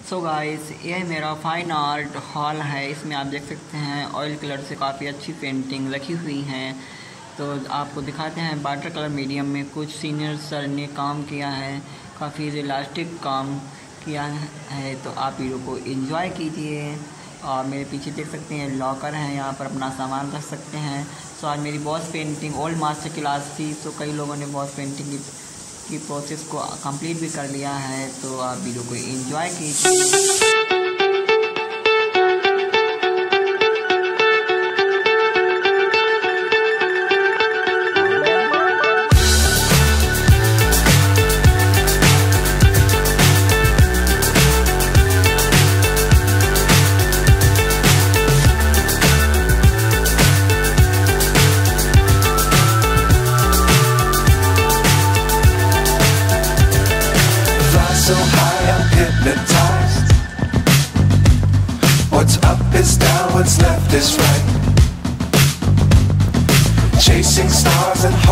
So guys, ये मेरा fine art hall है। इसमें आप देख सकते हैं ऑयल कलर से काफ़ी अच्छी पेंटिंग रखी हुई हैं। तो आपको दिखाते हैं वाटर कलर मीडियम में कुछ सीनियर सर ने काम किया है, काफ़ी रियलिस्टिक काम किया है। तो आप वीडियो को एंजॉय कीजिए। और मेरे पीछे देख सकते हैं लॉकर है, यहाँ पर अपना सामान रख सकते हैं। सो आज मेरी boss painting old master class थी, तो कई लोगों ने बॉस पेंटिंग की प्रोसेस को कंप्लीट भी कर लिया है। तो आप वीडियो को एंजॉय कीजिए। So high I'm hypnotized. What's up is down, what's left is right. Chasing stars and